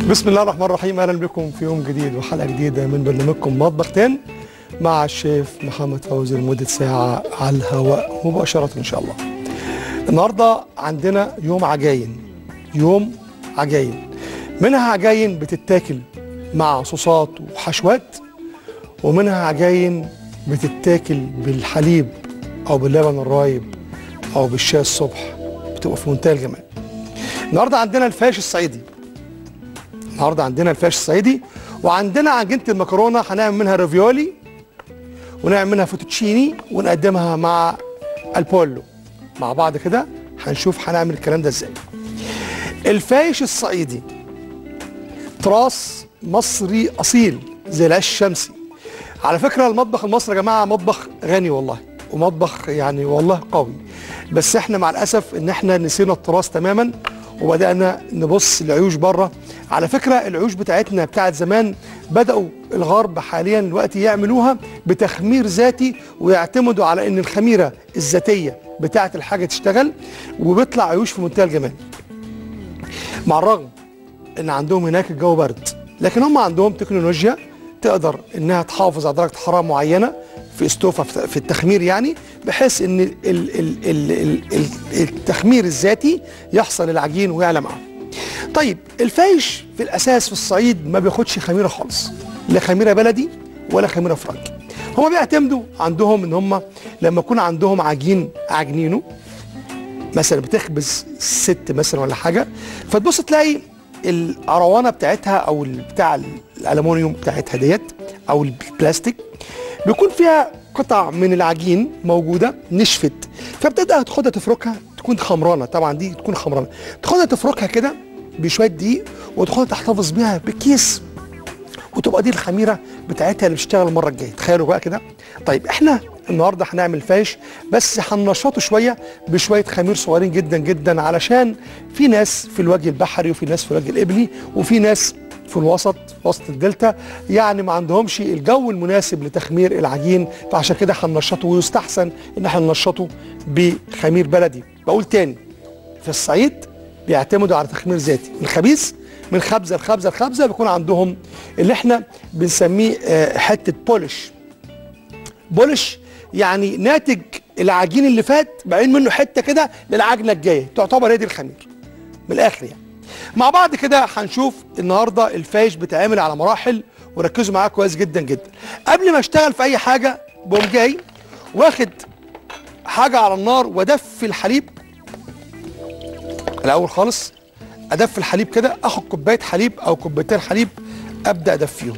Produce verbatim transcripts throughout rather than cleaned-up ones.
بسم الله الرحمن الرحيم. اهلا بكم في يوم جديد وحلقه جديده من برنامجكم مطبخ تاني مع الشيف محمد فوزي لمده ساعه على الهواء مباشره ان شاء الله. النهارده عندنا يوم عجاين، يوم عجاين، منها عجاين بتتاكل مع صوصات وحشوات، ومنها عجاين بتتاكل بالحليب او باللبن الرايب او بالشاي الصبح، بتبقى في منتهى الجمال. النهارده عندنا الفاش الصعيدي، النهارده عندنا الفاش الصعيدي، وعندنا عجينه المكرونه هنعمل منها رافيولي ونعمل منها فوتوتشيني ونقدمها مع البولو مع بعض كده. هنشوف هنعمل الكلام ده ازاي. الفاش الصعيدي تراث مصري اصيل زي العيش الشمسي. على فكره المطبخ المصري يا جماعه مطبخ غني والله، ومطبخ يعني والله قوي، بس احنا مع الاسف ان احنا نسينا التراث تماما وبدانا نبص لعيوش بره. على فكره العيوش بتاعتنا بتاعت زمان بداوا الغرب حاليا دلوقتي يعملوها بتخمير ذاتي، ويعتمدوا على ان الخميره الذاتيه بتاعت الحاجه تشتغل، وبيطلع عيوش في منتهى الجمال. مع الرغم ان عندهم هناك الجو برد، لكن هم عندهم تكنولوجيا تقدر انها تحافظ على درجه حراره معينه في استوفا في التخمير، يعني بحيث ان ال ال ال ال التخمير الذاتي يحصل العجين ويعلى معاه. طيب الفايش في الاساس في الصعيد ما بياخدش خميره خالص، لا خميره بلدي ولا خميره فرنجي. هم بيعتمدوا عندهم ان هم لما يكون عندهم عجين عجنينه مثلا بتخبز ست مثلا ولا حاجه، فتبص تلاقي العروانه بتاعتها او بتاع الالومنيوم بتاعتها ديت او البلاستيك بيكون فيها قطع من العجين موجوده نشفت، فبتبدا تاخدها تفركها تكون خمرانه، طبعا دي تكون خمرانه، تاخدها تفركها كده بشويه دقيق وتاخدها تحتفظ بيها بكيس، وتبقى دي الخميره بتاعتها اللي بتشتغل المره الجايه. تخيلوا بقى كده. طيب احنا النهارده هنعمل فاش، بس هننشطه شويه بشويه خمير صغيرين جدا جدا، علشان في ناس في الوجه البحري وفي ناس في الوجه القبلي وفي ناس في الوسط في وسط الدلتا يعني ما عندهمش الجو المناسب لتخمير العجين، فعشان كده هننشطه، ويستحسن ان احنا ننشطه بخمير بلدي. بقول تاني، في الصعيد بيعتمدوا على تخمير ذاتي، الخبيث من خبزه لخبزه لخبزه بيكون عندهم اللي احنا بنسميه حته بولش. بولش يعني ناتج العجين اللي فات بعين منه حته كده للعجنه الجايه، تعتبر هي دي الخمير من الاخر يعني. مع بعض كده هنشوف النهارده الفاش بتعمل على مراحل، وركزوا معايا كويس جدا جدا. قبل ما اشتغل في اي حاجه بقوم جاي واخد حاجه على النار وادفي الحليب الاول خالص، ادفي الحليب كده، اخد كوبايه حليب او كوبايتين حليب ابدا ادفيهم.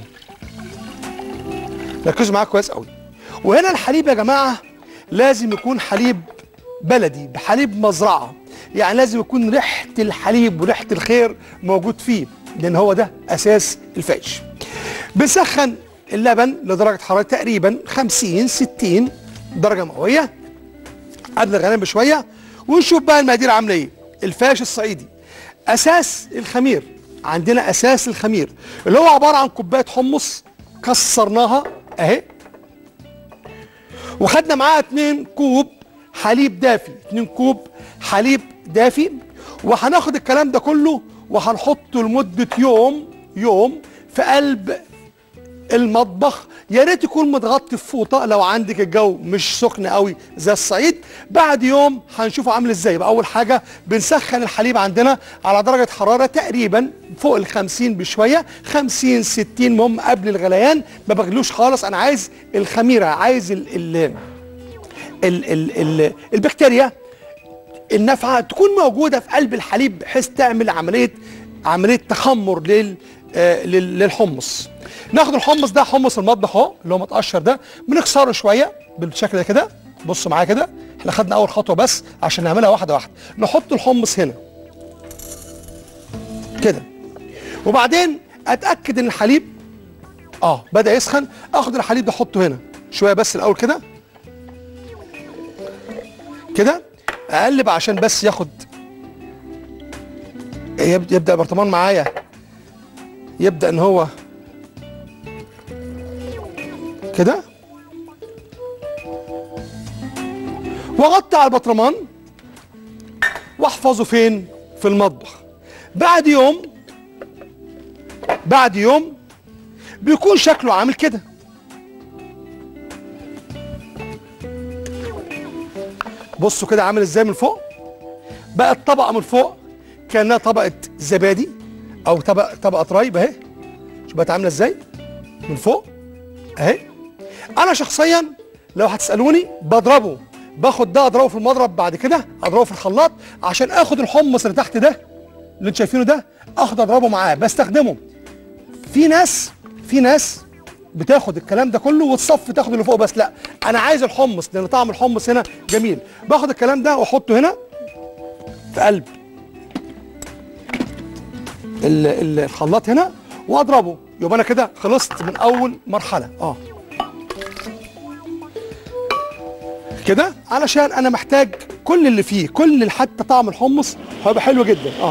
ركزوا معايا كويس قوي. وهنا الحليب يا جماعه لازم يكون حليب بلدي بحليب مزرعه، يعني لازم يكون ريحه الحليب وريحه الخير موجود فيه، لان هو ده اساس الفاش. بنسخن اللبن لدرجه حراره تقريبا خمسين ستين درجه مئويه قبل الغليان بشويه، ونشوف بقى المقادير عامله ايه. الفاش الصعيدي اساس الخمير، عندنا اساس الخمير اللي هو عباره عن كوبايه حمص كسرناها اهي، وخدنا معاها اتنين كوب حليب دافي، اتنين كوب حليب دافي، وهناخد الكلام ده كله وهنحطه لمده يوم يوم في قلب المطبخ. يا ريت يكون متغطي بفوطه لو عندك الجو مش سخن قوي زي الصعيد. بعد يوم هنشوفه عامل ازاي. يبقى اول حاجه بنسخن الحليب عندنا على درجه حراره تقريبا فوق ال خمسين بشويه، خمسين ستين، المهم قبل الغليان، ما بغلوش خالص. انا عايز الخميره، عايز ال ال ال ال ال البكتيريا النافعه تكون موجوده في قلب الحليب، بحيث تعمل عمليه عمليه تخمر لل آه للحمص. ناخد الحمص ده، حمص المطبخ اهو اللي هو متقشر ده، بنكسره شويه بالشكل ده كده. بصوا معايا كده، احنا خدنا اول خطوه بس عشان نعملها واحده واحده. نحط الحمص هنا كده، وبعدين اتاكد ان الحليب اه بدا يسخن. اخد الحليب ده احطه هنا شويه بس الاول كده كده، اقلب عشان بس ياخد يبدا البرطمان معايا يبدا ان هو كده، واغطي على البطرمان واحفظه فين؟ في المطبخ. بعد يوم بعد يوم بيكون شكله عامل كده. بصوا كده عامل ازاي من فوق. بقى الطبقه من فوق كانها طبقه زبادي او طبقه طبقه رايب اهي. شوف بقت عامله ازاي من فوق اهي. انا شخصيا لو هتسالوني بضربه، باخد ده اضربه في المضرب، بعد كده اضربه في الخلاط عشان اخد الحمص اللي تحت ده اللي انتوا شايفينه ده، اخد اضربه معاه بستخدمه. في ناس في ناس بتاخد الكلام ده كله وتصفي تاخد اللي فوق بس، لا انا عايز الحمص لان طعم الحمص هنا جميل. باخد الكلام ده واحطه هنا في قلب ال- ال- الخلاط هنا واضربه. يبقى انا كده خلصت من اول مرحله اه كده، علشان انا محتاج كل اللي فيه، كل حتى طعم الحمص هيبقى حلو جدا اه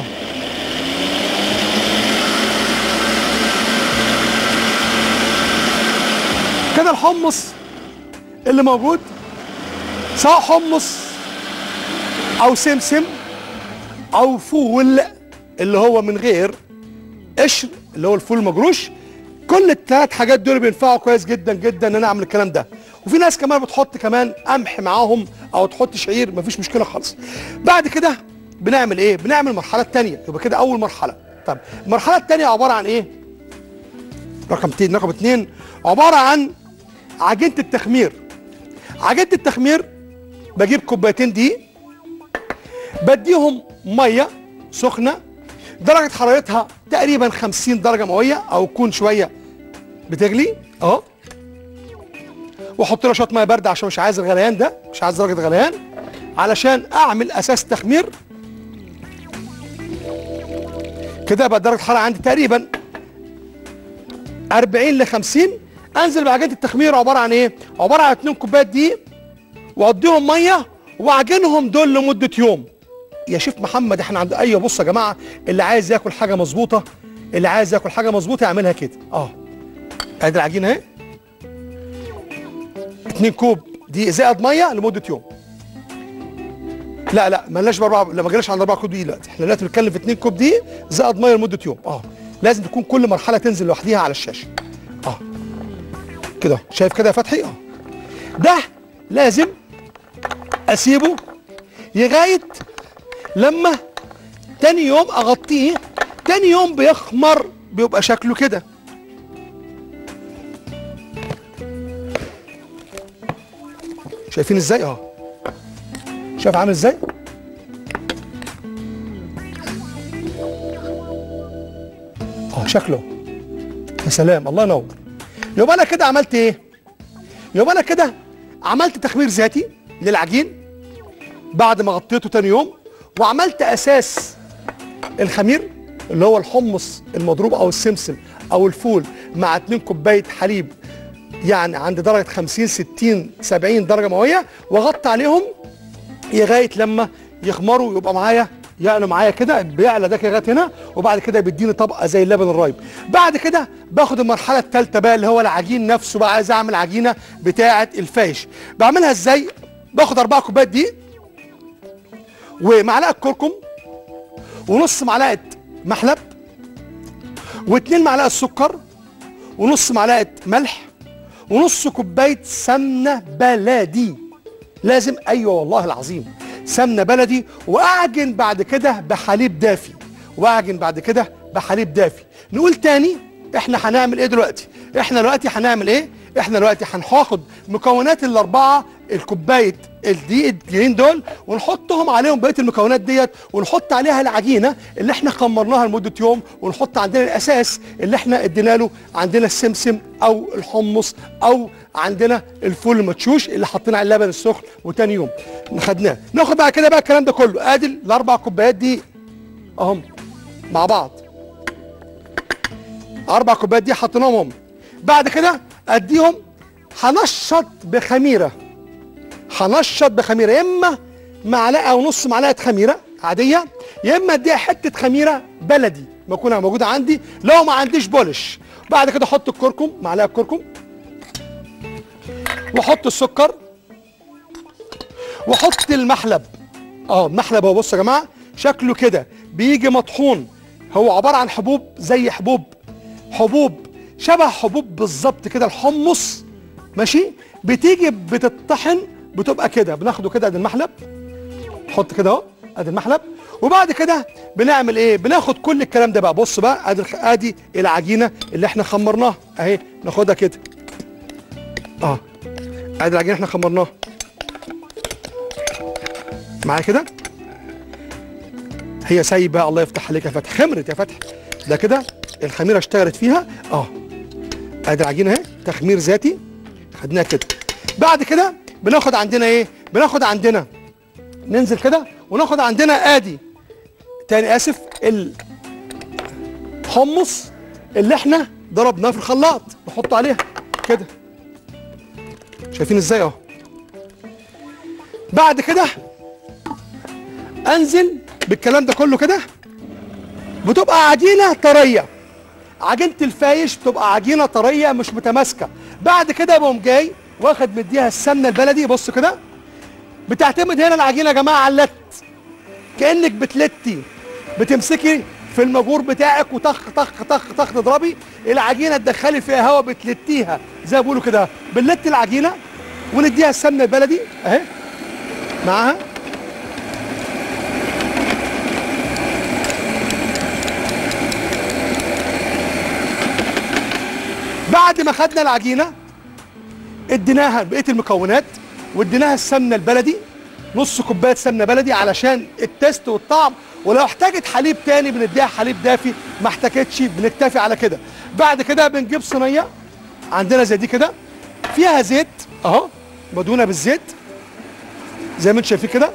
كده. الحمص اللي موجود سواء حمص او سمسم او فول اللي هو من غير قشر اللي هو الفول المجروش، كل الثلاث حاجات دول بينفعوا كويس جدا جدا ان انا اعمل الكلام ده. وفي ناس كمان بتحط كمان قمح معاهم او تحط شعير، مفيش مشكله خالص. بعد كده بنعمل ايه؟ بنعمل المرحله الثانيه. يبقى كده اول مرحله. طب المرحله الثانيه عباره عن ايه؟ رقم اتنين رقم اتنين عباره عن عجينه التخمير. عجينه التخمير بجيب كوبايتين دقيق، بديهم ميه سخنه درجه حرارتها تقريبا خمسين درجه مئويه او تكون شويه بتغلي اهو، واحط لها شويه ميه بارده عشان مش عايز الغليان ده، مش عايز درجه غليان، علشان اعمل اساس تخمير. كده بقى درجه الحراره عندي تقريبا أربعين ل خمسين. انزل بعجينه التخمير عباره عن ايه؟ عباره عن اتنين كوبايات دقيق واوديهم ميه واعجنهم دول لمده يوم. يا شيف محمد احنا عند ايوه بصوا يا جماعه، اللي عايز ياكل حاجه مظبوطه، اللي عايز ياكل حاجه مظبوطه يعملها كده اه ادي العجينه اهي، اتنين كوب دقيق زائد ميه لمده يوم. لا لا مالناش باربعه، لا ما جيناش عند اربعه كوب دقيق دلوقتي، احنا دلوقتي بنتكلم في اتنين كوب دقيق زائد ميه لمده يوم اه لازم تكون كل مرحله تنزل لوحديها على الشاشه اه كده. شايف كده يا فتحي اه ده لازم اسيبه لغايه لما تاني يوم اغطيه. تاني يوم بيخمر بيبقى شكله كده. شايفين ازاي اه شايف عامل ازاي اه شكله يا سلام الله ينور. يبقى انا كده عملت ايه؟ يبقى انا كده عملت تخمير ذاتي للعجين بعد ما غطيته تاني يوم، وعملت اساس الخمير اللي هو الحمص المضروب او السمسم او الفول مع اتنين كوبايه حليب يعني عند درجه خمسين ستين سبعين درجه مئويه، واغطي عليهم لغايه لما يخمروا. يبقى معايا يعني معايا كده بيعلى ده لغايه هنا، وبعد كده بيديني طبقه زي اللبن الرايب. بعد كده باخد المرحله الثالثه بقى اللي هو العجين نفسه. بقى عايز اعمل عجينه بتاعه الفايش. بعملها ازاي؟ باخد اربع كوبايات دقيق ومعلقه كركم ونص معلقه محلب واتنين معلقه سكر ونص معلقه ملح ونص كوبايه سمنه بلدي. لازم ايوه والله العظيم سمنه بلدي. واعجن بعد كده بحليب دافي، واعجن بعد كده بحليب دافي. نقول تاني احنا هنعمل ايه دلوقتي؟ احنا دلوقتي هنعمل ايه؟ احنا دلوقتي هناخد مكونات الاربعه الكوبايه الدقيق الدقيقين دول ونحطهم عليهم بقيه المكونات ديت، ونحط عليها العجينه اللي احنا خمرناها لمده يوم، ونحط عندنا الاساس اللي احنا ادينا له، عندنا السمسم او الحمص او عندنا الفول المدشوش اللي حطينا عليه اللبن السخن وتاني يوم خدناه. ناخد بعد كده بقى الكلام ده كله، ادي الاربع كوبايات دي اهم مع بعض، اربع كوبايات دي حطيناهم هم. بعد كده اديهم هنشط بخميره، هنشط بخميره، يا اما معلقه ونص معلقه خميره عاديه، يا اما اديها حته خميره بلدي بكونها موجوده عندي لو ما عنديش بولش. بعد كده احط الكركم، معلقه كركم، واحط السكر، واحط المحلب. اه المحلب اهو بصوا يا جماعه شكله كده بيجي مطحون، هو عباره عن حبوب زي حبوب حبوب شبه حبوب بالظبط كده الحمص، ماشي، بتيجي بتطحن بتبقى كده. بناخده كده ادي المحلب، نحط كده اهو ادي المحلب، وبعد كده بنعمل ايه؟ بناخد كل الكلام ده بقى. بص بقى ادي ادي العجينه اللي احنا خمرناها اهي، ناخدها كده اه، ادي العجينه احنا خمرناها معايا كده، هي سايبه. الله يفتح عليك يا فتحي، خمرت يا فتحي، ده كده الخميره اشتغلت فيها اه. ادي العجينه اهي تخمير ذاتي خدناها كده. بعد كده بناخد عندنا ايه؟ بناخد عندنا ننزل كده وناخد عندنا ادي تاني اسف الحمص اللي احنا ضربناه في الخلاط، نحطه عليها كده، شايفين ازاي اهو. بعد كده انزل بالكلام ده كله كده، بتبقى عجينه طريه. عجينه الفايش بتبقى عجينه طريه مش متماسكه. بعد كده بقوم جاي واخد مديها السمنه البلدي. بص كده بتعتمد هنا العجينه يا جماعه على اللت، كانك بتلتي، بتمسكي في المجور بتاعك وطخ طخ طخ طخ تضربي العجينه، تدخلي فيها هواء بتلتيها زي ما بيقولوا كده. بنلت العجينه ونديها السمنه البلدي اهي معاها، بعد ما خدنا العجينه اديناها بقيه المكونات واديناها السمنه البلدي، نص كوبايه سمنه بلدي علشان التست والطعم، ولو احتاجت حليب تاني بنديها حليب دافي، ما احتاجتش بنكتفي على كده. بعد كده بنجيب صينيه عندنا زي دي كده فيها زيت اهو، مدهونه بالزيت زي ما انتم شايفين كده،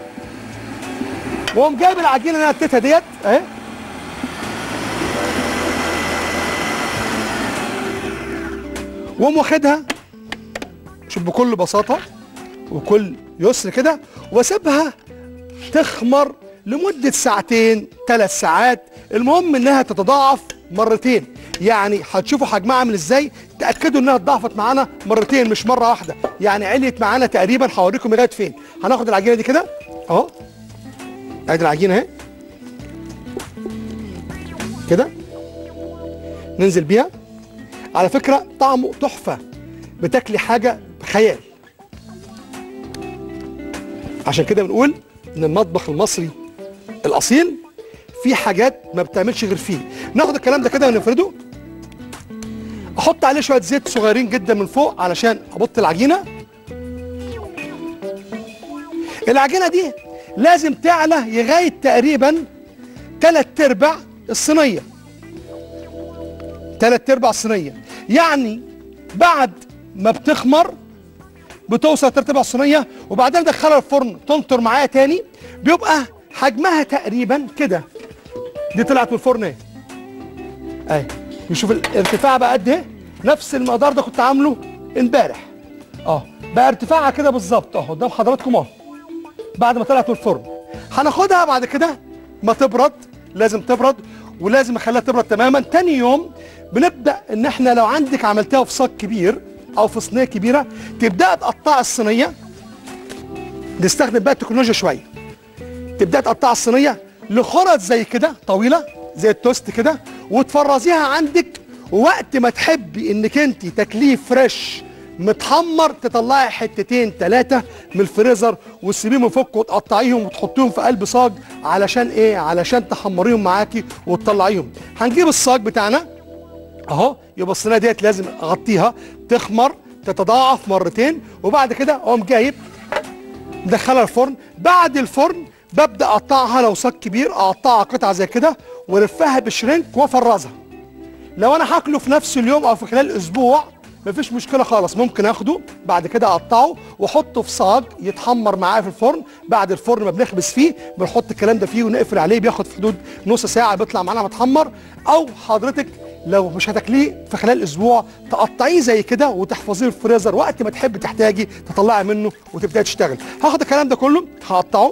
واقوم جايب العجينه اللي انا اديتها ديت اهي، واقوم واخدها شوف بكل بساطه وكل يسر كده، واسيبها تخمر لمده ساعتين ثلاث ساعات، المهم انها تتضاعف مرتين. يعني هتشوفوا حجمها عامل ازاي، تاكدوا انها اتضاعفت معانا مرتين مش مره واحده، يعني عليت معانا تقريبا. هوريكم لغايه فين. هناخد العجينه دي كده اهو، ادي العجينه اهي كده، ننزل بيها. على فكره طعمه تحفه، بتاكلي حاجه بخيال. عشان كده بنقول ان المطبخ المصري الاصيل في حاجات ما بتعملش غير فيه. ناخد الكلام ده كده ونفرده، احط عليه شويه زيت صغيرين جدا من فوق علشان ابط العجينه. العجينه دي لازم تعلى لغايه تقريبا تلات ارباع الصينيه، تلات ارباع الصينيه، يعني بعد ما بتخمر بتوصل تلات ارباع الصينيه، وبعدين ندخلها الفرن تنطر معايا تاني، بيبقى حجمها تقريبا كده. دي طلعت من الفرن اهي اهي، نشوف الارتفاع بقى قد ايه. نفس المقدار ده كنت عامله امبارح اه، بقى ارتفاعها كده بالظبط اهو قدام حضراتكم اهو بعد ما طلعت من الفرن. هناخدها بعد كده ما تبرد، لازم تبرد ولازم اخليها تبرد تماما. تاني يوم بنبدا ان احنا لو عندك عملتها في صاج كبير او في صينيه كبيره، تبدا تقطع الصينيه. نستخدم بقى التكنولوجيا شويه، تبدا تقطع الصينيه لخرط زي كده طويله زي التوست كده، وتفرزيها عندك. ووقت ما تحبي انك انت تاكليه فريش متحمر، تطلعي حتتين ثلاثه من الفريزر وتسيبيهم من فوق وتقطعيهم وتحطيهم في قلب صاج. علشان ايه؟ علشان تحمريهم معاكي وتطلعيهم. هنجيب الصاج بتاعنا اهو، يبقى الصينيه ديت لازم اغطيها تخمر تتضاعف مرتين، وبعد كده اقوم جايب مدخلها الفرن. بعد الفرن ببدا اقطعها، لو صاج كبير اقطعها قطع زي كده والفها بشرينك وافرزها. لو انا هاكله في نفس اليوم او في خلال اسبوع مفيش مشكله خالص، ممكن اخده بعد كده اقطعه واحطه في صاج يتحمر معاه في الفرن. بعد الفرن ما بنخبز فيه بنحط الكلام ده فيه ونقفل عليه، بياخد في حدود نص ساعه بيطلع معانا متحمر. او حضرتك لو مش هتاكليه في خلال اسبوع تقطعيه زي كده وتحفظيه في الفريزر، وقت ما تحب تحتاجي تطلعي منه وتبداي تشتغل. هاخد الكلام ده كله هقطعه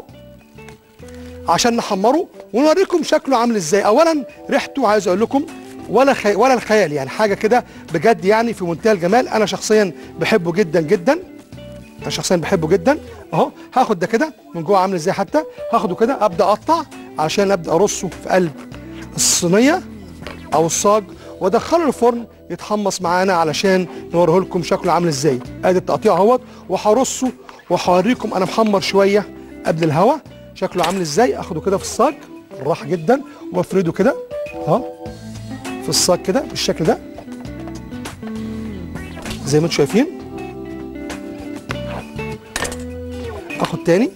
عشان نحمره ونوريكم شكله عامل ازاي. اولا ريحته عايز اقول لكم ولا خي... ولا الخيال، يعني حاجه كده بجد يعني في منتهى الجمال. انا شخصيا بحبه جدا جدا، انا شخصيا بحبه جدا اهو. هاخد ده كده من جوه عامل ازاي، حتى هاخده كده ابدا اقطع عشان ابدا ارصه في قلب الصينيه او الصاج، وادخله الفرن يتحمص معانا علشان نوريه لكم شكله عامل ازاي. ادي التقطيع اهوت، وهرصه وهوريكم انا محمر شويه قبل الهوا شكله عامل ازاي. اخده كده في الصاج بالراحه جدا وافرده كده اهو في الصاج كده بالشكل ده زي ما انتم شايفين. اخد تاني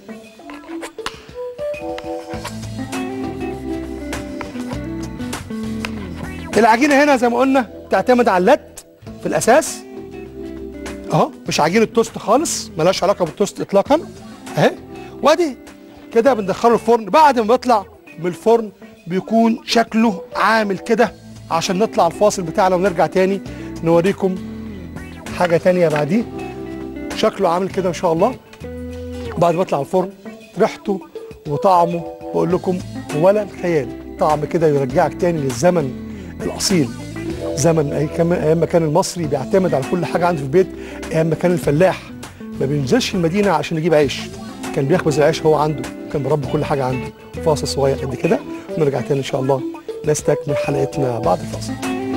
العجينه هنا زي ما قلنا بتعتمد على اللت في الاساس اهو، مش عجينه توست خالص، ملهاش علاقه بالتوست اطلاقا اهي. وادي كده بندخله الفرن. بعد ما بيطلع من الفرن بيكون شكله عامل كده عشان نطلع الفاصل بتاعنا ونرجع تاني نوريكم حاجه تانيه بعديه. شكله عامل كده ان شاء الله بعد ما يطلع الفرن. ريحته وطعمه بقول لكم ولا الخيال، طعم كده يرجعك تاني للزمن الاصيل، زمن ايام ما كان المصري بيعتمد على كل حاجه عنده في البيت، ايام ما كان الفلاح ما بينزلش المدينه عشان يجيب عيش، كان بيخبز العيش هو عنده، كان بيربي كل حاجه عنده. فاصل صغير قد كده ونرجع تاني ان شاء الله نستكمل حلقتنا بعد الفاصل.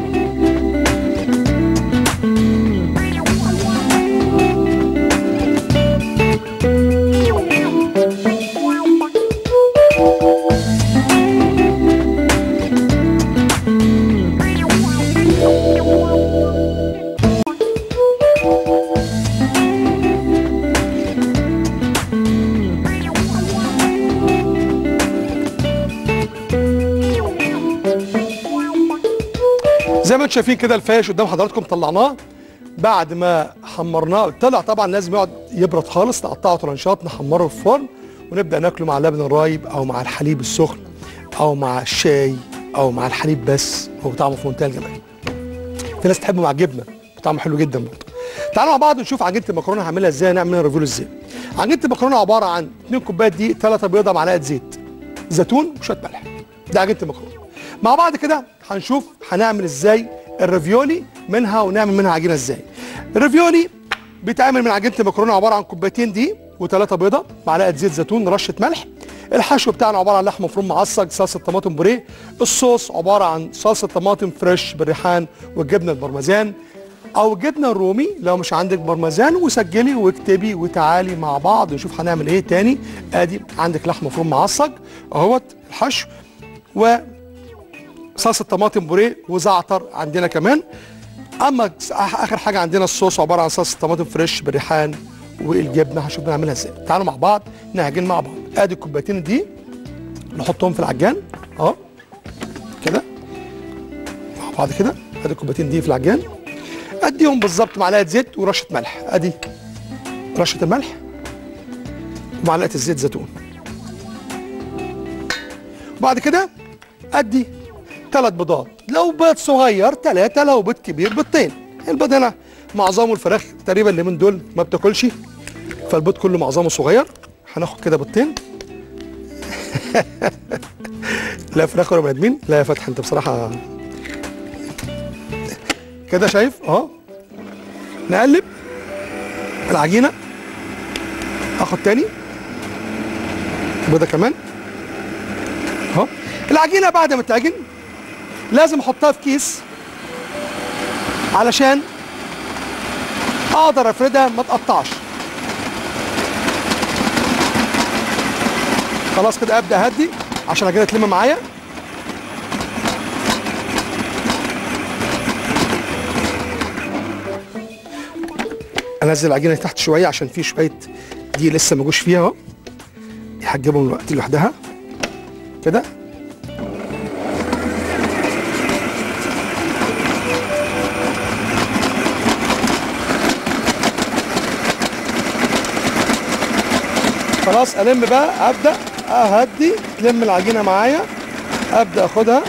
زي ما انتم شايفين كده الفايش قدام حضراتكم طلعناه بعد ما حمرناه. طلع طبعا لازم يقعد يبرد خالص، نقطعه طرنشات نحمره في الفرن ونبدا ناكله مع اللبن الرايب او مع الحليب السخن او مع الشاي او مع الحليب بس، هو طعمه في منتهى الجمال. في ناس تحبه مع الجبنه، طعمه حلو جدا برضه. تعالوا مع بعض نشوف عجينه المكرونه هعملها ازاي، نعمل منها ريفيو ازاي. عجينه المكرونه عباره عن اتنين كوبايات دقيق، ثلاثة بيضه، معلقه زيت، زيتون وشويه ملح. ده عجينه المكرونه. مع بعض كده هنشوف هنعمل ازاي الرافيولي منها ونعمل منها عجينه ازاي. الرافيولي بيتعمل من عجينه المكرونه عباره عن كوبايتين دقيق وثلاثه بيضه، معلقه زيت زيتون، رشه ملح. الحشو بتاعنا عباره عن لحم مفروم معصج، صلصه طماطم بوريه. الصوص عباره عن صلصه طماطم فريش بالريحان والجبنه البرمجان او الجبنه الرومي لو مش عندك برمجان. وسجلي واكتبي وتعالي مع بعض نشوف هنعمل ايه تاني. ادي عندك لحم مفروم معصج اهوت الحشو، و صلصه طماطم بوريه وزعتر عندنا كمان. اما اخر حاجه عندنا الصوص عباره عن صلصه طماطم فريش بالريحان والجبنه. هنشوف بنعملها ازاي. تعالوا مع بعض نعجن مع بعض. ادي الكوبايتين دي نحطهم في العجان اهو كده مع بعض كده. ادي الكوبايتين دي في العجان، اديهم بالظبط معلقه زيت ورشه ملح. ادي رشه الملح ومعلقه الزيت زيتون. وبعد كده ادي ثلاث بيضات، لو بيض صغير ثلاثة، لو بيض كبير بيضتين. البيض هنا معظمه الفراخ تقريبا اللي من دول ما بتاكلش، فالبيض كله معظمه صغير. هناخد كده بيضتين. لا فراخ ولا بني ادمين. لا يا فتحي انت بصراحة كده شايف اهو. نقلب العجينة. اخد تاني بيضة كمان اهو. العجينة بعد ما تعجن لازم احطها في كيس علشان اقدر افردها ما تقطعش. خلاص كده ابدا اهدي عشان العجينه تلم معايا. انزل العجينه تحت شويه عشان في شويه دي لسه ما جوش فيها اهو، هتجيبهم دلوقتي لوحدها كده. خلاص الم بقى، ابدا اهدي تلم العجينه معايا، ابدا اخدها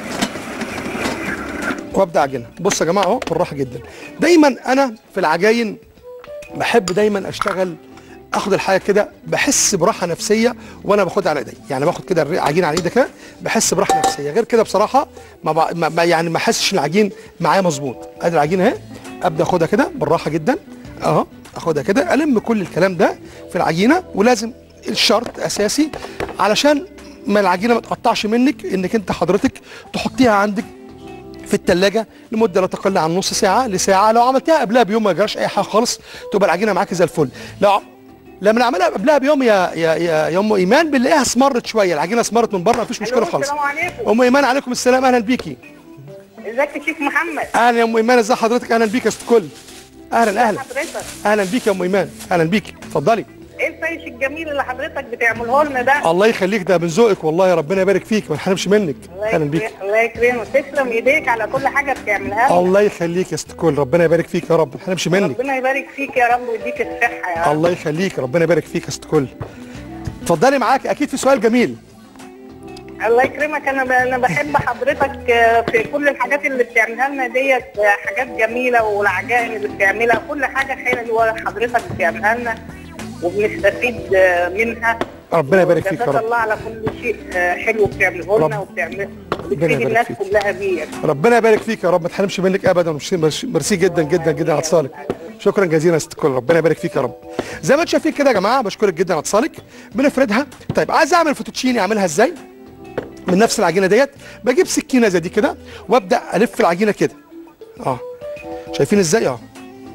وابدا اعجنها. بصوا يا جماعه اهو بالراحه جدا. دايما انا في العجاين بحب دايما اشتغل اخد الحاجه كده، بحس براحه نفسيه وانا باخدها على ايدي. يعني باخد كده عجينه على ايدي كده بحس براحه نفسيه، غير كده بصراحه ما, ما يعني ما احسش ان العجين معايا مظبوط. ادي العجينه اهي، ابدا اخدها كده بالراحه جدا اهو، اخدها كده الم كل الكلام ده في العجينه. ولازم الشرط اساسي علشان ما العجينه ما تقطعش منك انك انت حضرتك تحطيها عندك في الثلاجه لمده لا تقل عن نص ساعه لساعه. لو عملتها قبلها بيوم ما يجراش اي حاجه خالص، تبقى العجينه معاكي زي الفل. لو لما نعملها قبلها بيوم يا يا يا, يا ام ايمان بنلاقيها اسمرت شويه، العجينه اسمرت من بره، مفيش مشكله خالص. السلام عليكم. ام ايمان عليكم السلام، اهلا بيكي. ازيك يا شيخ محمد؟ اهلا يا ام ايمان، ازي حضرتك؟ اهلا بيك يا ست الكل. اهلا اهلا حضرتك اهلا بيك يا ام ايمان، اهلا بيكي، اتفضلي. ايه الفيش الجميل اللي حضرتك بتعمله لنا ده؟ الله يخليك، ده من ذوقك والله، ربنا يبارك فيك، ما نحرمش منك. اهلا بيك. الله يكرمك، تسلم ايديك على كل حاجه بتعملها لنا. الله يخليك يا ست الكل، ربنا يبارك فيك يا رب، ما نحرمش منك. ربنا يبارك فيك يا رب ويديك الصحه يا رب. الله يخليك، ربنا يبارك فيك يا ست الكل. اتفضلي معاك، اكيد في سؤال جميل. الله يكرمك، انا ب... انا بحب حضرتك في كل الحاجات اللي بتعملها لنا ديت، حاجات جميله والعجائن اللي بتعملها، كل حاجه حلوه حضرتك بتعملها لنا وبنستفيد منها. ربنا يبارك فيك يا رب. جزاك الله على كل شيء حلو بتعمله لنا وبتعمل بتفيد الناس كلها بيه. ربنا يبارك فيك يا رب، ما تحرمش منك ابدا، ميرسي جدا جدا جدا على اتصالك. شكرا جزيلا يا ست الكل، ربنا يبارك فيك يا رب. زي ما انتم شايفين كده يا جماعه، بشكرك جدا على اتصالك. بنفردها. طيب عايز اعمل فوتوتشيني، اعملها ازاي؟ من نفس العجينه ديت بجيب سكينه زي دي كده وابدا الف العجينه كده. اه شايفين ازاي؟ اه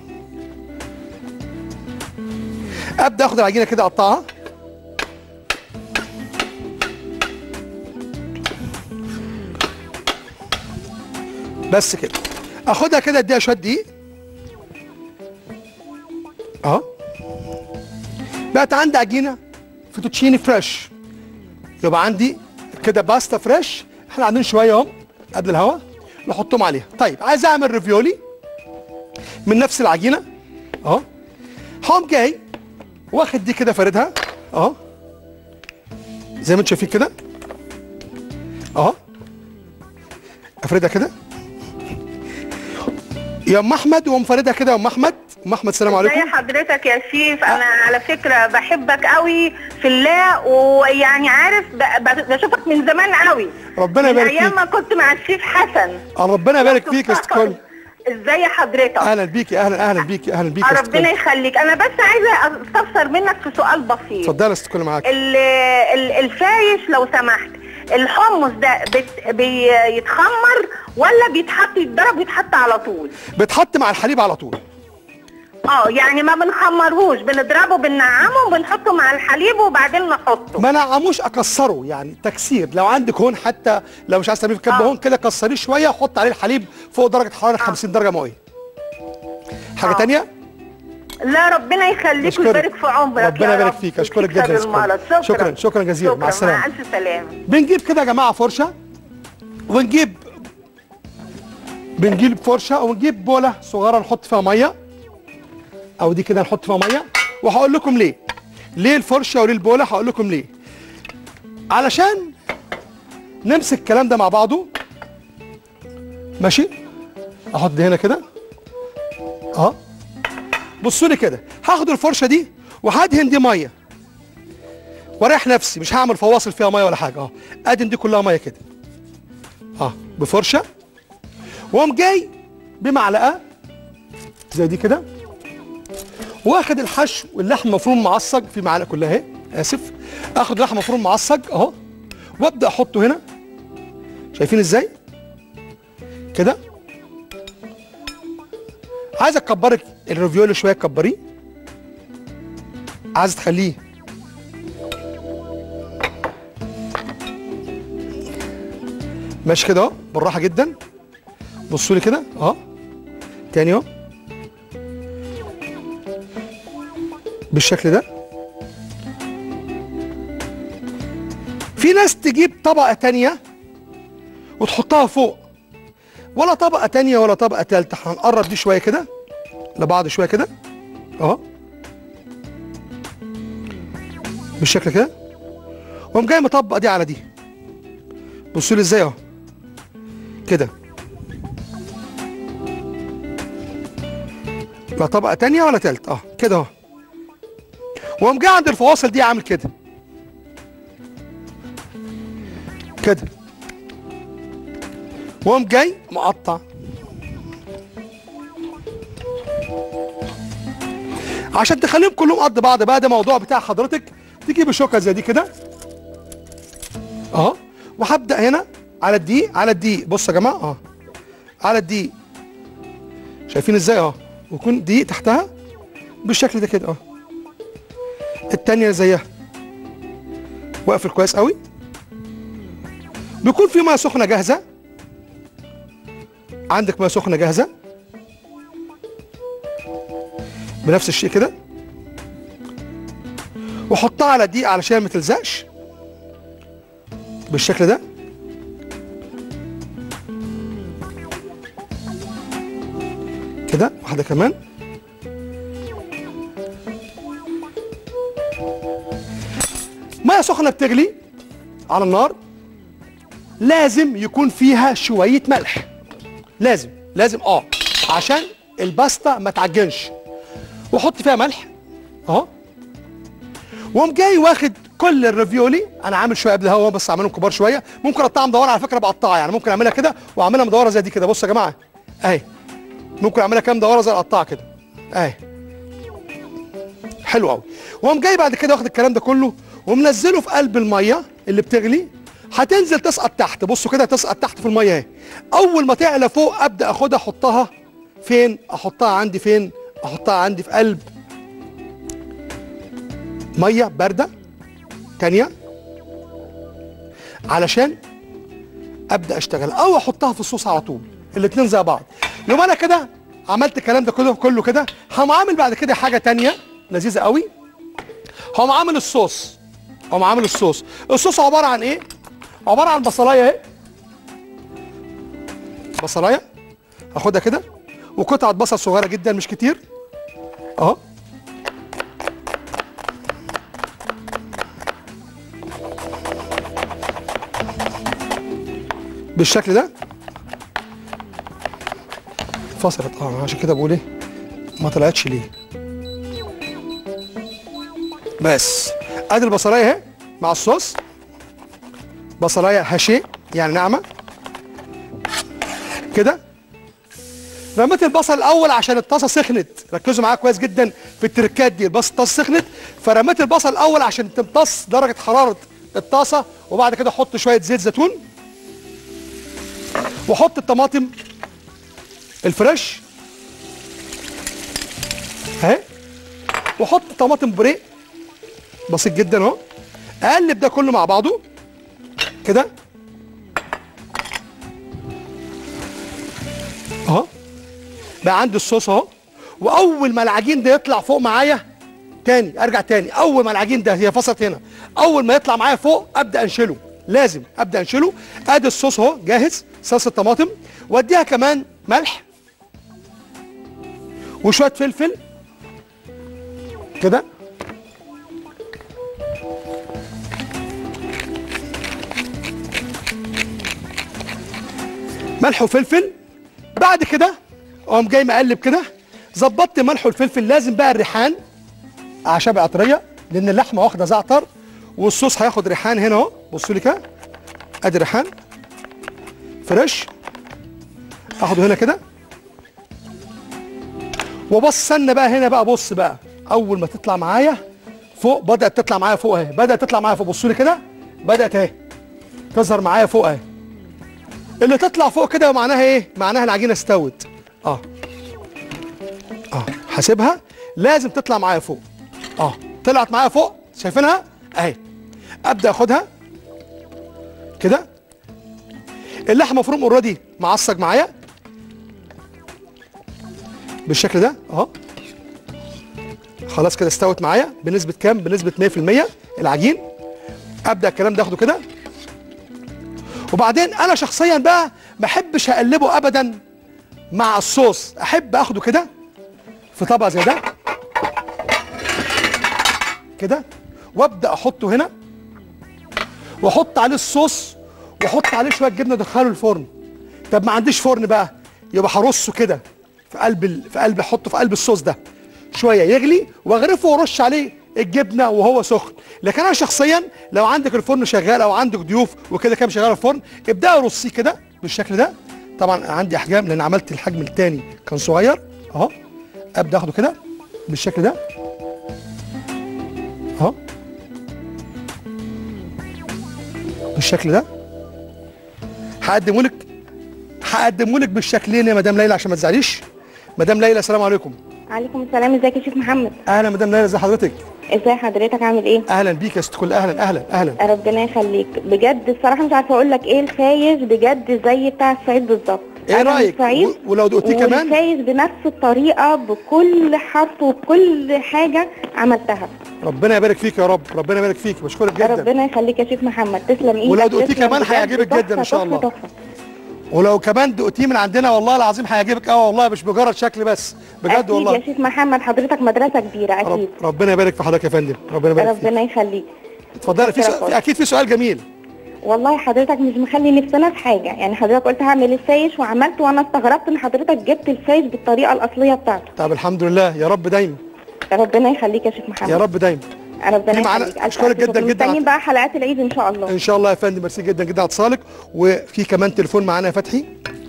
ابدا اخد العجينه كده اقطعها. بس كده اخدها كده اديها شويه دقيق. اه بقت عندي عجينه فوتوتشيني فريش، يبقى عندي كده باستا فريش. احنا عاملين شويه اهو قبل الهوا نحطهم عليها. طيب عايز اعمل ريفيولي من نفس العجينه اهو. هقوم جاي واخد دي كده فاردها اهو زي ما انتم شايفين كده اهو، افردها كده يا ام احمد، واقوم فاردها كده يا ام احمد. ام احمد السلام عليكم. ازي حضرتك يا شيف؟ انا على فكره بحبك قوي في الله، ويعني عارف بشوفك من زمان قوي، ربنا يبارك فيك. من ايام ما كنت مع الشيف حسن. ربنا يبارك فيك يا ست الكل. ازي حضرتك؟ اهلا بيكي، اهلا اهلا بيكي، اهلا بيكي. ربنا يخليك. انا بس عايزه استفسر منك في سؤال بسيط. اتفضلي يا ست الكل معاك. الفايش لو سمحت، الحمص ده بيتخمر ولا بيتحط يتضرب ويتحط على طول؟ بيتحط مع الحليب على طول. اه يعني ما بنخمرهوش، بنضربه بننعمه وبنحطه مع الحليب وبعدين نحطه. ما نعموش، اكسره يعني تكسير. لو عندك هون، حتى لو مش عايز تعمليه في كب هون كده كسريه شويه وحط عليه الحليب فوق درجه حراره آه. خمسين درجه مئويه. حاجه آه. ثانيه؟ لا ربنا يخليك ويبارك في عمرك. ربنا يبارك فيك، اشكرك جدا. شكرا شكرا شكرا جزيلا. مع السلامه. مع الف سلامه. بنجيب كده يا جماعه فرشه، ونجيب بنجيب فرشه ونجيب بوله صغيره نحط فيها ميه، او دي كده نحط فيها ميه. وهقول لكم ليه ليه الفرشه وليه البوله. هقول لكم ليه. علشان نمسك الكلام ده مع بعضه. ماشي، احط دي هنا كده اه. بصوا لي كده، هاخد الفرشه دي وهدهن دي ميه واريح نفسي، مش هعمل فواصل فيها ميه ولا حاجه. اه ادهن دي كلها ميه كده اه بفرشه، واقوم جاي بمعلقه زي دي كده، واخد الحشو اللحم مفروم معصج في معلقه كلها اهي. اسف، اخد لحم مفروم معصج اهو وابدا احطه هنا. شايفين ازاي كده؟ عايزه تكبري الريفيولي شويه كبريه، عايزه تخليه ماشي كده اهو بالراحه جدا. بصوا لي كده اهو تاني اهو بالشكل ده. في ناس تجيب طبقه تانيه وتحطها فوق، ولا طبقه تانيه ولا طبقه تالته. هنقرب دي شويه كده لبعض شويه كده اهو بالشكل كده، واقوم جاي مطبق دي على دي. بصوا لي ازاي اهو كده، لا طبقه تانيه ولا تالته اه كده اهو. واقوم جاي عند الفواصل دي عامل كده كده، واقوم جاي مقطع عشان تخليهم كلهم قد بعض. بقى ده موضوع بتاع حضرتك. تجيب الشوكه زي دي كده اهو، وهبدا هنا على الدقيق على الدقيق. بصوا يا جماعه اه على الدقيق. شايفين ازاي؟ اه ويكون دقيق تحتها بالشكل ده كده. اه التانية زيها. واقفل كويس قوي. بيكون في ميه سخنه جاهزه. عندك ميه سخنه جاهزه بنفس الشيء كده، وحطها على الدقيق علشان ما تلزقش بالشكل ده. كده واحده كمان. ميه سخنه بتغلي على النار، لازم يكون فيها شويه ملح. لازم لازم اه عشان الباستا ما تعجنش. وحط فيها ملح اهو. وقوم جاي واخد كل الرافيولي، انا عامل شويه قبل هوا بس عاملهم كبار شويه، ممكن اقطعها مدوره على فكره بقطعها، يعني ممكن اعملها كده واعملها مدوره زي دي كده. بصوا يا جماعه اهي، ممكن اعملها كام مدوره زي القطاعه كده اهي. حلو قوي. وقوم جاي بعد كده واخد الكلام ده كله ومنزله في قلب الميه اللي بتغلي، هتنزل تسقط تحت. بصوا كده تسقط تحت في الميه اهي. اول ما تعلى فوق ابدا اخدها احطها فين؟ احطها عندي فين؟ احطها عندي في قلب ميه بارده تانية علشان ابدا اشتغل، او احطها في الصوص على طول. الاتنين زي بعض. يوم انا كده عملت الكلام ده كله كله كده، هقوم عامل بعد كده حاجه تانية لذيذه قوي. هقوم عامل الصوص. هقوم عامل الصوص. الصوص عباره عن ايه؟ عباره عن بصلايه اهي. بصلايه هاخدها كده، وقطعه بصل صغيره جدا مش كتير اهو. بالشكل ده. فصلت اه عشان كده بقول ايه ما طلعتش ليه. بس ادي البصلايه اهي مع الصوص. بصلايه هشيه يعني ناعمه كده. رميت البصل الاول عشان الطاسه سخنت، ركزوا معايا كويس جدا في التركات دي. البصل الطاسه سخنت، فرميت البصل الاول عشان تمتص درجه حراره الطاسه، وبعد كده احط شويه زيت زيتون، واحط الطماطم الفريش اهي، واحط طماطم بوريه بسيط جدا اهو. اقلب ده كله مع بعضه كده اهو. بقى عندي الصوص اهو. واول ما العجين ده يطلع فوق معايا تاني، ارجع تاني، اول ما العجين ده هي فصلت هنا، اول ما يطلع معايا فوق ابدا انشله. لازم ابدا انشله. ادي الصوص اهو جاهز، صلصه طماطم، واديها كمان ملح وشويه فلفل كده ملح وفلفل. بعد كده اقوم جاي مقلب كده. ظبطت ملح والفلفل. لازم بقى الريحان، اعشاب عطريه، لان اللحمه واخده زعتر والصوص هياخد ريحان هنا اهو. بصوا لي كده ادي ريحان فريش اخده هنا كده. وبص سنه بقى هنا بقى. بص بقى اول ما تطلع معايا فوق، بدات تطلع معايا فوق اهي، بدات تطلع معايا فوق. بصوا لي كده بدات اهي تظهر معايا فوق اهي. اللي تطلع فوق كده معناها ايه؟ معناها العجينه استوت. اه اه هسيبها. لازم تطلع معايا فوق. اه طلعت معايا فوق، شايفينها اهي. ابدا اخدها كده. اللحمه مفروم اوريدي معصج معايا بالشكل ده اهو. خلاص كده استوت معايا بنسبه كام؟ بنسبه مية في المية العجين. ابدا الكلام ده اخده كده. وبعدين انا شخصيا بقى ما احبش اقلبه ابدا مع الصوص، احب اخده كده في طبق زي ده كده، وابدا احطه هنا، واحط عليه الصوص، واحط عليه شويه جبنه ادخله الفرن. طب ما عنديش فرن بقى، يبقى هرصه كده في قلب ال... في قلب احطه في قلب الصوص ده شويه يغلي، واغرفه وارش عليه الجبنه وهو سخن. لكن انا شخصيا لو عندك الفرن شغال او عندك ضيوف وكده كام شغال الفرن، ابداي رصيه كده بالشكل ده. طبعا عندي احجام لان عملت الحجم الثاني كان صغير اهو. ابدا اخده كده بالشكل ده اهو، بالشكل ده. هقدمه لك هقدمه لك بالشكلين يا مدام ليلى عشان ما تزعليش. مدام ليلى السلام عليكم. عليكم السلام، ازيك يا شيخ محمد؟ اهلا مدام ليلى، ازي حضرتك؟ ازي حضرتك، عامل ايه؟ اهلا بيك يا ست كل، اهلا اهلا اهلا. ربنا يخليك، بجد الصراحه مش عارفه اقول لك ايه، الفايز بجد زي بتاع الصعيد بالظبط. ايه رايك؟ و... ولو دقتيه كمان؟ الفايز بنفس الطريقه بكل حرف وبكل حاجه عملتها. ربنا يبارك فيك يا رب، ربنا يبارك فيك، بشكرك جدا. ربنا يخليك يا شيخ محمد، تسلم ايدك. ولو دقتيه كمان هيعجبك جدا ان شاء الله. تحفة تحفة. ولو كمان دقتيه من عندنا والله العظيم هيعجبك قوي والله، مش مجرد شكل بس، بجد أكيد والله. يا شيخ محمد، حضرتك مدرسه كبيره اكيد. رب ربنا يبارك في حضرتك يا فندم، ربنا يبارك فيك. ربنا يخليك. اتفضلي، في سؤال، اكيد في سؤال جميل. والله حضرتك مش مخلي نفسنا في حاجه، يعني حضرتك قلت هعمل الفايش وعملت، وانا استغربت ان حضرتك جبت الفايش بالطريقه الاصليه بتاعته. طب الحمد لله، يا رب دايما. ربنا يخليك يا شيخ محمد. يا رب دايما. ربنا يخليك. اشكرك جدا جدا. مستنيين بقى حلقات العيد ان شاء الله. ان شاء الله يا فندم، ميرسي جدا جدا على اتصالك. وفي كمان تليفون معانا يا فتحي.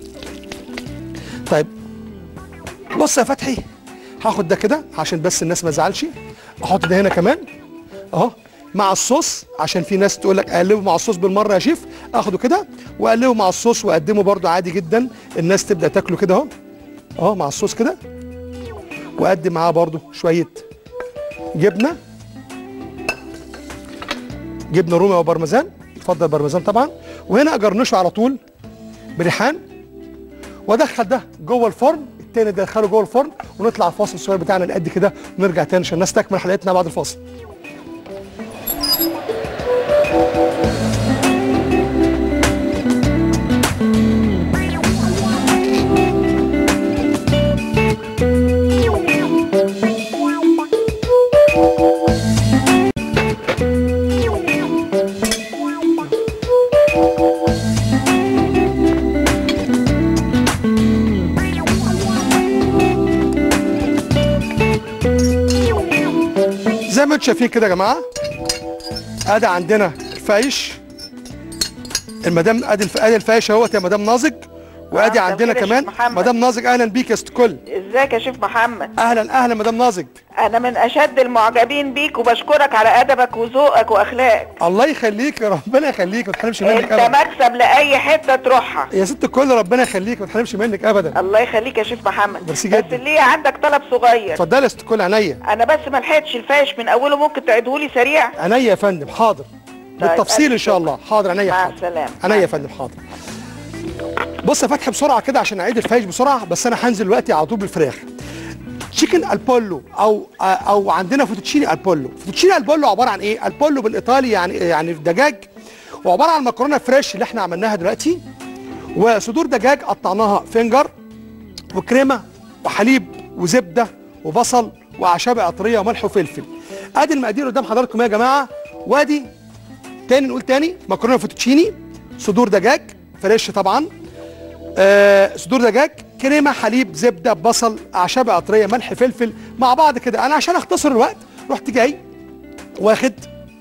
طيب بص يا فتحي، هاخد ده كده عشان بس الناس ما تزعلش، احط ده هنا كمان اهو مع الصوص، عشان في ناس تقول لك اقلبه مع الصوص بالمره يا شيف. اخده كده واقلبه مع الصوص واقدمه برده عادي جدا، الناس تبدا تاكله كده اهو اهو مع الصوص كده، واقدم معاه برده شويه جبنه، جبنه رومي او بارميزان، يفضل بارميزان طبعا. وهنا اجرنشه على طول بريحان، وادخل ده جوه الفرن، التاني ده ادخله جوه الفرن، ونطلع الفاصل الصغير بتاعنا نقد كده ونرجع تاني عشان الناس تكمل حلقتنا بعد الفاصل. زي ما انتم شايفين كده يا جماعه، ادي عندنا الفايش، المدام ادي ادي الفايش اهوت يا مدام ناظج، وادي عندنا كمان مدام ناظج. اهلا بيك يا ست كل. ازيك يا شيف محمد؟ اهلا اهلا مدام ناظج. انا من اشد المعجبين بيك، وبشكرك على ادبك وذوقك واخلاقك. الله يخليك، ربنا يخليك، ما تحرمش منك ابدا. انت مكسب لاي حته تروحها يا ست الكل، ربنا يخليك، ما تحرمش منك ابدا. الله يخليك يا شيف محمد. ميرسي جدا. بس ليه عندك طلب صغير؟ اتفضلي يا ست الكل، عينيا. انا بس ما لحقتش الفايش من اوله، ممكن تعيده لي سريع؟ عينيا يا فندم، حاضر بالتفصيل ان شاء الله. حاضر عينيا. مع حاضر. السلامه. عينيا يا فندم، حاضر. بص يا فتحي بسرعه كده عشان اعيد الفايش بسرعه، بس انا هنزل دلوقتي على طول بالفراخ. تشيكن البولو او او عندنا فوتوتشيني البولو. فوتوتشيني البولو عباره عن ايه؟ البولو بالايطالي يعني يعني دجاج، وعباره عن مكرونه فريش اللي احنا عملناها دلوقتي، وصدور دجاج قطعناها فينجر، وكريمه وحليب وزبده وبصل واعشاب عطريه وملح وفلفل. ادي المقادير قدام حضراتكم يا جماعه. وادي تاني نقول تاني، مكرونه فوتوتشيني، صدور دجاج فريش طبعا، آه صدور دجاج، كريمه، حليب، زبده، بصل، اعشاب عطريه، ملح، فلفل مع بعض كده. انا عشان اختصر الوقت رحت جاي واخد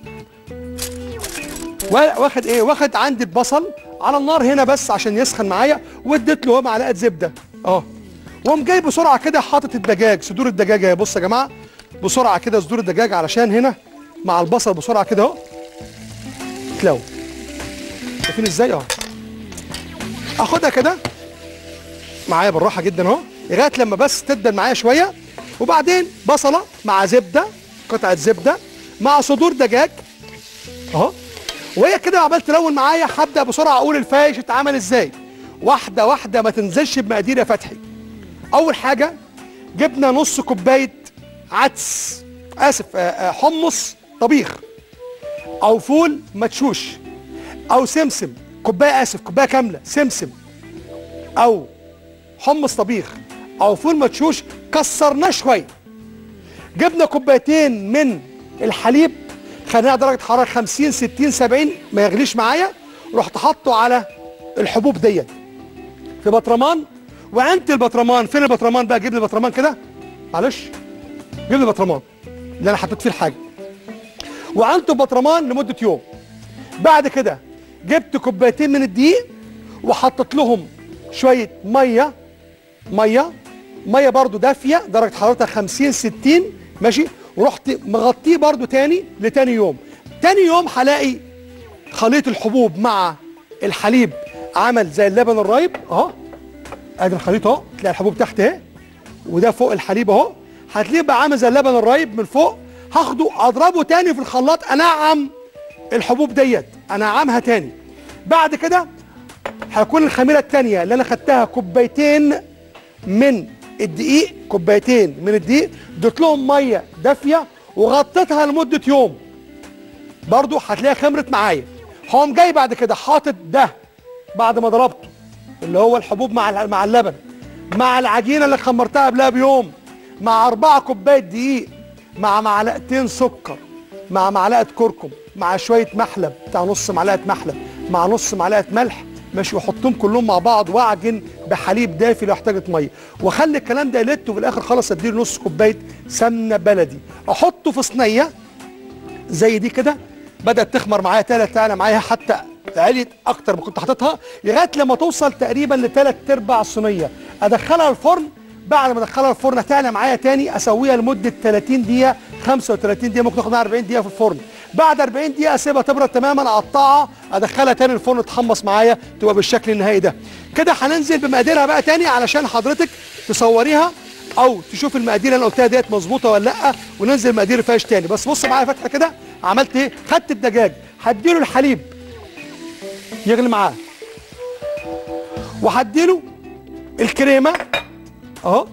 واخد ايه واخد عندي البصل على النار هنا بس عشان يسخن معايا، واديت له معلقه زبده اه، وقوم جاي بسرعه كده حاطط الدجاج، صدور الدجاج اهي. بص يا جماعه بسرعه كده صدور الدجاج علشان هنا مع البصل بسرعه كده اهو تلو. شايفين ازاي اهو؟ اخدها كده معايا بالراحه جدا اهو لغايه لما بس تدن معايا شويه، وبعدين بصله مع زبده، قطعه زبده مع صدور دجاج اهو. وهي كده عمال تلون معايا، هبدا بسرعه اقول الفايش اتعمل ازاي واحده واحده، ما تنزلش بمقادير يا فتحي. اول حاجه جبنا نص كوبايه عدس، اسف حمص طبيخ، او فول مدشوش، او سمسم، كوبايه اسف كوبايه كامله سمسم او حمص طبيخ او فول مدشوش، كسرناه شويه. جبنا كوبايتين من الحليب، خلينا درجه حراره خمسين ستين سبعين ما يغليش معايا، رحت حاطه على الحبوب ديت في بطرمان. وعندت البطرمان، فين البطرمان بقى؟ جيب لي البطرمان كده معلش، جيب لي البطرمان اللي انا حطيت فيه الحاجه، وعنته بطرمان لمده يوم. بعد كده جبت كوبايتين من الدقيق وحطيت لهم شويه ميه ميه ميه برضو دافيه درجه حرارتها خمسين ستين ماشي، ورحت مغطيه برضو تاني لتاني يوم. تاني يوم هلاقي خليط الحبوب مع الحليب عمل زي اللبن الرايب اهو، ادي الخليط اهو، تلاقي الحبوب تحت اهي وده فوق الحليب اهو، هتلاقيه بقى عامل زي اللبن الرايب من فوق. هاخده اضربه تاني في الخلاط، انعم الحبوب ديت، انعمها تاني. بعد كده هيكون الخميره التانيه اللي انا خدتها كوبايتين من الدقيق، كوبايتين من الدقيق ضفت لهم ميه دافيه وغطيتها لمده يوم، برضو هتلاقيها خمرت معايا. هقوم جاي بعد كده حاطط ده بعد ما ضربته اللي هو الحبوب مع مع اللبن مع العجينه اللي خمرتها قبلها بيوم مع أربعة كوبايه دقيق مع معلقتين سكر مع معلقه كركم مع شويه محلب بتاع نص معلقه محلب مع نص معلقه ملح ماشي، واحطهم كلهم مع بعض واعجن بحليب دافي لو احتاجت ميه، واخلي الكلام ده يلت، وفي الاخر خلاص اديله نص كوبايه سمنه بلدي، احطه في صينيه زي دي كده. بدات تخمر معايا تالت تعالى معايا حتى عليت اكتر ما كنت حاططها لغايه لما توصل تقريبا لثلاث ارباع الصينيه، ادخلها الفرن. بعد ما ادخلها الفرن تعالى معايا تاني اسويها لمده ثلاثين دقيقه خمسة وثلاثين دقيقه، ممكن تاخد معايا أربعين دقيقه في الفرن. بعد أربعين دقيقه اسيبها تبرد تماما، اقطعها ادخلها تاني الفرن تحمص معايا تبقى بالشكل النهائي ده. كده هننزل بمقاديرها بقى تاني علشان حضرتك تصوريها او تشوف المقادير اللي انا قلتها ديت مظبوطه ولا لا، وننزل مقادير الفاش تاني. بس بص معايا فتحه كده عملت ايه؟ خدت الدجاج هديله الحليب يغلي معاه، وهديله الكريمه اهو،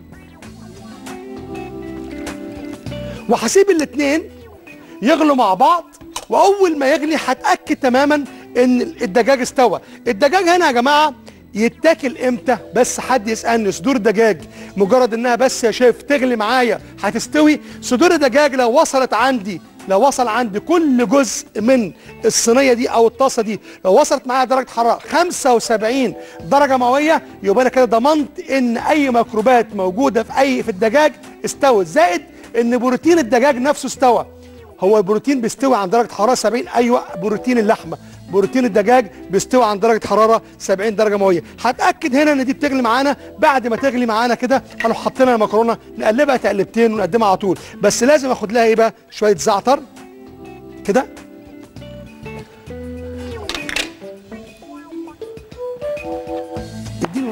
وهسيب الاثنين يغلوا مع بعض. واول ما يغلي هتاكد تماما ان الدجاج استوى. الدجاج هنا يا جماعه يتاكل امتى؟ بس حد يسالني صدور الدجاج مجرد انها بس يا شيف تغلي معايا هتستوي؟ صدور الدجاج لو وصلت عندي لو وصل عندي كل جزء من الصينيه دي او الطاسه دي لو وصلت معايا درجه حراره خمسة وسبعين درجه مئويه، يبقى انا كده ضمنت ان اي ميكروبات موجوده في اي في الدجاج استوت، زائد ان بروتين الدجاج نفسه استوى. هو البروتين بيستوي عند درجه حراره سبعين، ايوه بروتين اللحمه، بروتين الدجاج بيستوي عند درجه حراره سبعين درجه مئويه. هتاكد هنا ان دي بتغلي معانا. بعد ما تغلي معانا كده هنروح حاطين لها مكرونه نقلبها تقلبتين ونقدمها على طول. بس لازم اخد لها ايه بقى؟ شويه زعتر كده، اديله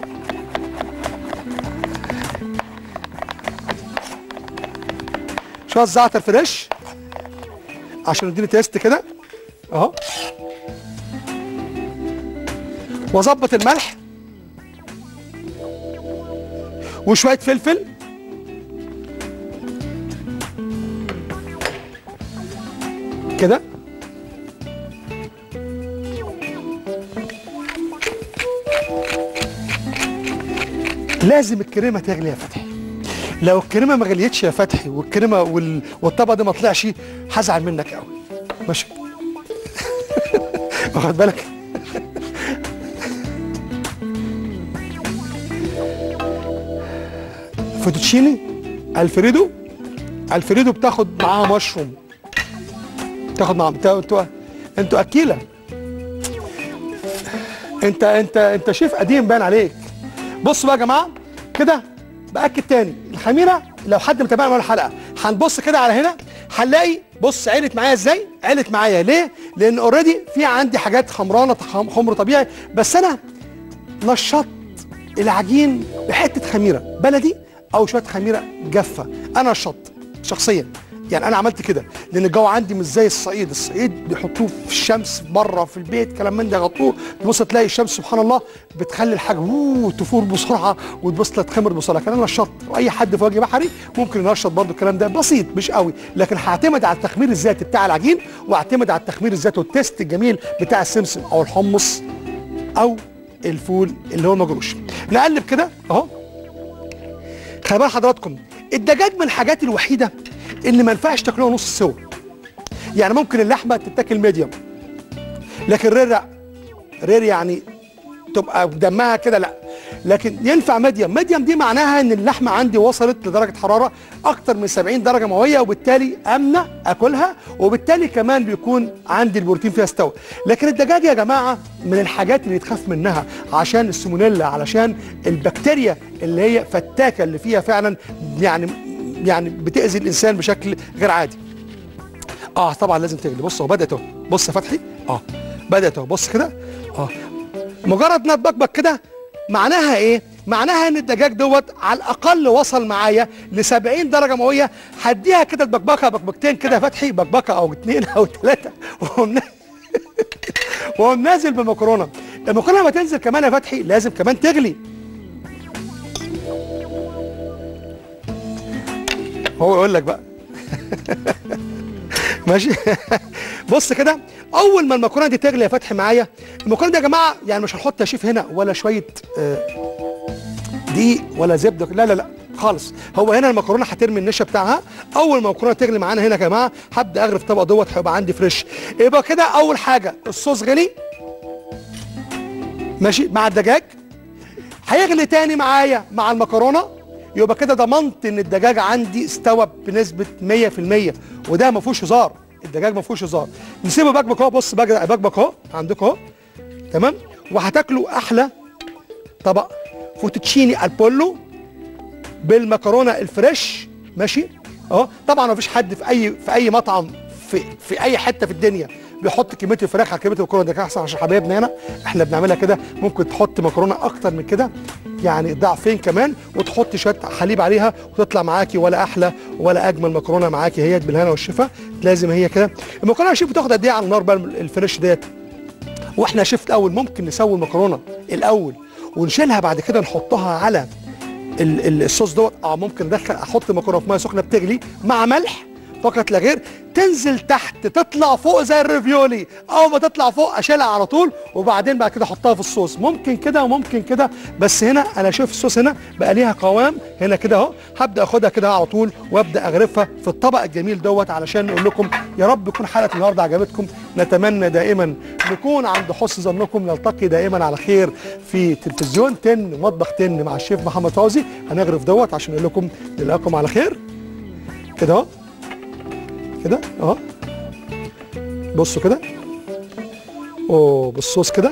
شويه زعتر فريش عشان يديني تيست كده اهو، واظبط الملح وشويه فلفل كده، لازم الكريمه تغلي يا فتحي. لو الكريمه ما غليتش يا فتحي والكريمه وال... والطبق ده ما طلعش هزعل منك قوي. ماشي واخد بالك؟ فوتوتشيني الفريدو، الفريدو بتاخد معاها مشروم، تاخد معاها انتوا انتوا انتوا اكيله، انت انت انت شيف قديم باين عليك. بصوا بقى يا جماعه كده، باكد تاني الخميره لو حد متابعنا من الحلقه هنبص كده على هنا هنلاقي بص علت معايا ازاي؟ علت معايا ليه؟ لان اوريدي في عندي حاجات خمرانه خمر طبيعي، بس انا نشطت العجين بحته خميره بلدي او شويه خميره جافه. انا نشطت شخصيا، يعني انا عملت كده لان الجو عندي مش زي الصعيد، الصعيد بيحطوه في الشمس بره في البيت كلام من ده يغطوه، تبص تلاقي الشمس سبحان الله بتخلي الحاجه اوه تفور بسرعه وتبص تخمر بسرعه. لكن انا نشطت، واي حد في وجه بحري ممكن ينشط برضو الكلام ده بسيط مش قوي، لكن هعتمد على التخمير الذاتي بتاع العجين واعتمد على التخمير الذاتي والتيست الجميل بتاع السمسم او الحمص او الفول اللي هو المجروش. نقلب كده اهو. خلي بال حضراتكم الدجاج من الحاجات الوحيده اللي ما ينفعش تاكلوها نص سوا. يعني ممكن اللحمه تتاكل ميديوم، لكن رير لا، رير يعني تبقى دمها كده لا، لكن ينفع ميديوم. ميديوم دي معناها ان اللحمه عندي وصلت لدرجه حراره اكتر من سبعين درجه مئويه، وبالتالي امنه اكلها، وبالتالي كمان بيكون عندي البروتين فيها استوى. لكن الدجاج يا جماعه من الحاجات اللي يتخاف منها عشان السالمونيلا، علشان البكتيريا اللي هي فتاكه اللي فيها فعلا يعني يعني بتاذي الانسان بشكل غير عادي. اه طبعا لازم تغلي. بص اهو بدات اهو، بص يا فتحي اه بدات اهو، بص كده اه. مجرد انها تبكبك كده معناها ايه؟ معناها ان الدجاج دوت على الاقل وصل معايا ل سبعين درجه مئويه. هديها كده بكبكه بكبكتين كده يا فتحي، بكبكه او اتنين او ثلاثه وقوم نازل بالمكرونه. المكرونه لما تنزل كمان يا فتحي لازم كمان تغلي. هو يقول لك بقى ماشي. بص كده، اول ما المكرونه دي تغلي يا فتحي معايا، المكرونه دي يا جماعه يعني مش هنحط يا شيف هنا ولا شويه دقيق ولا زبده، لا لا لا خالص. هو هنا المكرونه هترمي النشا بتاعها. اول ما المكرونه تغلي معانا هنا يا جماعه هبدا اغرف الطبق دوت، هيبقى عندي فريش. يبقى كده اول حاجه الصوص غلي ماشي مع الدجاج، هيغلي تاني معايا مع المكرونه، يبقى كده ضمنت ان الدجاج عندي استوى بنسبه مية في المية، وده ما فيهوش هزار، الدجاج ما فيهوش هزار. نسيبه بكبك اهو، بص بكبك اهو عندكم اهو تمام. وهتاكلوا احلى طبق فوتوتشيني البولو بالمكرونه الفريش ماشي اهو. طبعا ما فيش حد في اي في اي مطعم في في اي حته في الدنيا بيحط كميه الفراخ على كميه المكرونه. ده احسن عشان حبايبنا هنا احنا بنعملها كده. ممكن تحط مكرونه اكتر من كده يعني ضعفين كمان، وتحط شويه حليب عليها وتطلع معاكي ولا احلى ولا اجمل مكرونه معاكي هي بالهنا والشفا. لازم هي كده. المكرونه يا شيف بتاخد قد ايه على النار بقى الفريش ديت؟ واحنا يا شيف الاول ممكن نسوي المكرونه الاول ونشيلها بعد كده نحطها على الصوص دوت. اه ممكن ادخل احط المكرونه في ميه سخنه بتغلي مع ملح فقط لا غير، تنزل تحت تطلع فوق زي الريفيولي. اول ما تطلع فوق اشيلها على طول، وبعدين بعد كده احطها في الصوص. ممكن كده وممكن كده، بس هنا انا شايف الصوص هنا بقى ليها قوام هنا كده اهو. هبدا اخدها كده على طول وابدا اغرفها في الطبق الجميل دوت، علشان نقول لكم يا رب تكون حلقه النهارده عجبتكم. نتمنى دائما نكون عند حسن ظنكم. نلتقي دائما على خير في تلفزيون تن مطبخ تن مع الشيف محمد فوزي. هنغرف دوت عشان نقول لكم نلاقيكم على خير كده اهو كده اهو. بصوا كده اوه بالصوص كده.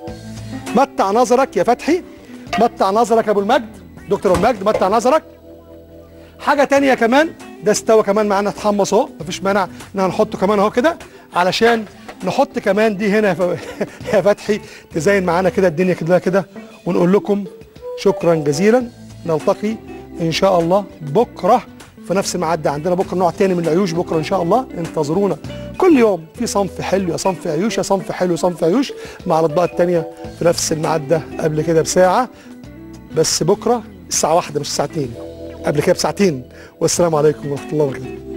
متع نظرك يا فتحي، متع نظرك يا ابو المجد، دكتور ابو المجد متع نظرك. حاجه تانية كمان، ده استوى كمان معانا اتحمص اهو، مفيش مانع ان هنحطه كمان اهو كده، علشان نحط كمان دي هنا يا فتحي تزين معانا كده الدنيا كده كده. ونقول لكم شكرا جزيلا. نلتقي ان شاء الله بكره في نفس الميعاد. عندنا بكره نوع تاني من العيوش بكره ان شاء الله. انتظرونا كل يوم في صنف حلو، يا صنف عيوش يا صنف حلو صنف عيوش، مع الاطباق التانيه في نفس الميعاد ده قبل كده بساعه. بس بكره الساعه واحدة مش الساعه اتنين، قبل كده بساعتين. والسلام عليكم ورحمه الله وبركاته.